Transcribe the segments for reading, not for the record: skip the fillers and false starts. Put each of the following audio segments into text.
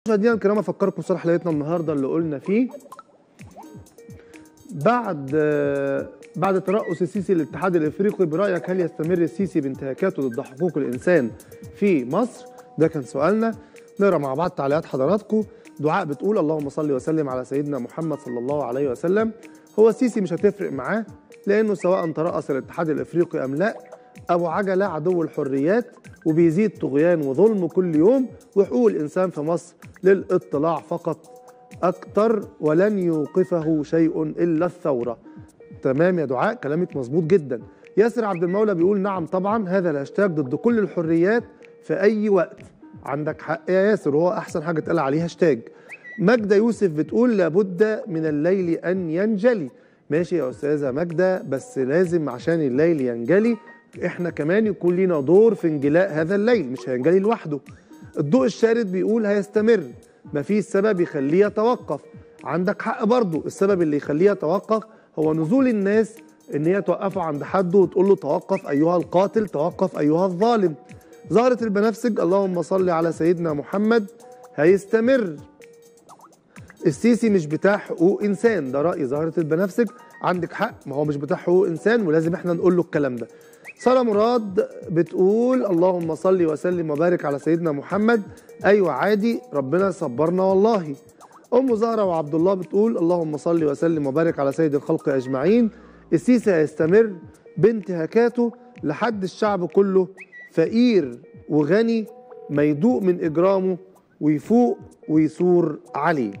مشاهدينا الكرام، افكركم بصراحه حلقتنا النهارده اللي قلنا فيه بعد ترأس السيسي للاتحاد الافريقي، برايك هل يستمر السيسي بانتهاكاته ضد حقوق الانسان في مصر؟ ده كان سؤالنا. نقرا مع بعض تعليقات حضراتكم. دعاء بتقول: اللهم صل وسلم على سيدنا محمد صلى الله عليه وسلم. هو السيسي مش هتفرق معاه، لانه سواء ترأس الاتحاد الافريقي ام لا، ابو عجله عدو الحريات وبيزيد طغيان وظلم كل يوم، وحقوق الانسان في مصر للاطلاع فقط اكتر، ولن يوقفه شيء الا الثوره. تمام يا دعاء، كلامك مظبوط جدا. ياسر عبد المولى بيقول: نعم طبعا، هذا الهاشتاج ضد كل الحريات في اي وقت. عندك حق يا ياسر، وهو احسن حاجه اتقال عليه هاشتاج. ماجده يوسف بتقول: لابد من الليل ان ينجلي. ماشي يا استاذه ماجده، بس لازم عشان الليل ينجلي احنا كمان يكون لينا دور في انجلاء هذا الليل، مش هينجلي لوحده. الضوء الشارد بيقول: هيستمر، مفيش سبب يخليه يتوقف. عندك حق برضه، السبب اللي يخليه يتوقف هو نزول الناس ان هي توقفه عند حده وتقول له: توقف ايها القاتل، توقف ايها الظالم. زهرة البنفسج: اللهم صل على سيدنا محمد. هيستمر، السيسي مش بتاع حقوق انسان. ده رأي زهرة البنفسج. عندك حق، ما هو مش بتاع حقوق انسان ولازم احنا نقول له الكلام ده. سارة مراد بتقول: اللهم صل وسلم وبارك على سيدنا محمد. ايوه عادي، ربنا صبرنا والله. ام زهره وعبد الله بتقول: اللهم صل وسلم وبارك على سيد الخلق اجمعين. السيسي هيستمر بانتهاكاته لحد الشعب كله فقير وغني ما يدوق من اجرامه ويفوق ويثور عليه.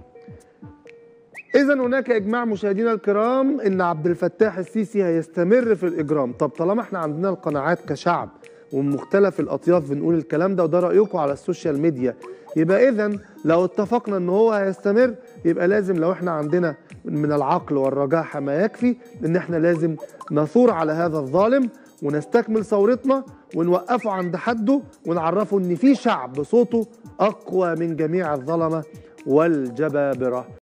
إذا هناك إجماع مشاهدينا الكرام إن عبد الفتاح السيسي هيستمر في الإجرام. طب طالما إحنا عندنا القناعات كشعب ومن مختلف الأطياف بنقول الكلام ده، وده رأيكم على السوشيال ميديا، يبقى إذا لو اتفقنا إن هو هيستمر، يبقى لازم لو إحنا عندنا من العقل والرجاحة ما يكفي إن إحنا لازم نثور على هذا الظالم ونستكمل ثورتنا ونوقفه عند حده ونعرفه إن في شعب صوته أقوى من جميع الظلمة والجبابرة.